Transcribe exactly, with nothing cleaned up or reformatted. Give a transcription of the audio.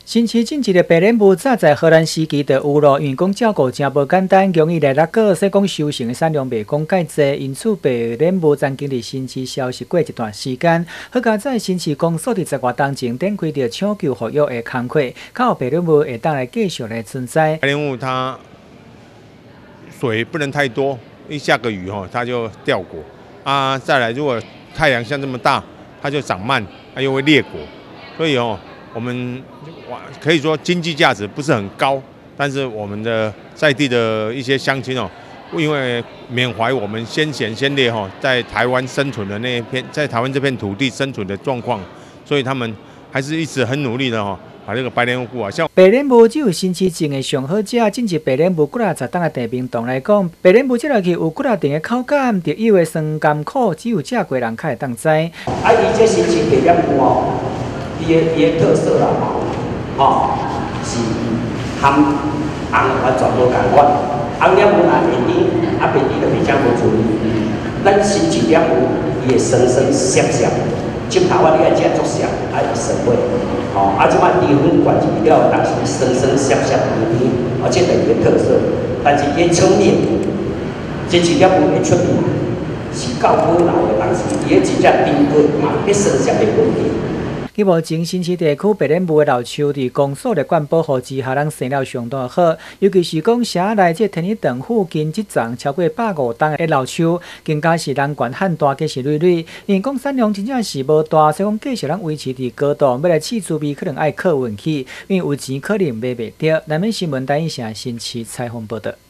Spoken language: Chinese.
新市进一个白莲雾早在荷兰时期就有咯，因为讲照顾真无简单，容易来六个，说讲收成的产量袂讲介济，因此白莲雾曾经伫新市消失过一段时间。好佳在新市公所伫十月当前展开着抢救复育的工作，靠白莲雾会当来继续来存在。 白莲雾它水不能太多，一下个雨哈它就掉果啊。再来，如果太阳像这么大，它就长慢，它又会裂果，所以哦。 我们可以说经济价值不是很高，但是我们的在地的一些乡亲哦，因为缅怀我们先贤先烈哈，在台湾生存的那一片，在台湾这片土地生存的状况，所以他们还是一直很努力的哈，把这个白莲雾啊，像白莲雾只有新市种的上好食，进入白莲雾几啊十档的地名堂来讲，白莲雾这落去有几啊定的口感，特有的酸甘苦，只有食过人才会当知。 啊，伊这新市白莲雾哦。 伊的伊的特色啦，吼，是含红啊全部共款，红莲雾啊便甜，啊便甜就袂正无注意。咱新市莲雾伊会酸酸涩涩，浸头啊你爱食足涩，啊会酸味，吼，啊即摆低温灌入了，当时酸酸涩涩甜甜，而且是伊的特色。但是伊成面，新市莲雾会出名，是到好老的当时，伊的真正甜过嘛，迄酸涩的问题。 去目前新市地区白莲雾的老树伫公所的灌保护之下，人生了相当好。尤其是讲社内这天一堂附近这丛超过百五档的老树，更加是人悬汉大，皆是累累。因为讲产量真正是无大，所以讲继续咱维持伫高度。要来试滋味，可能爱靠运气，因为有钱可能买袂到。南面新闻台以下新市采访报道。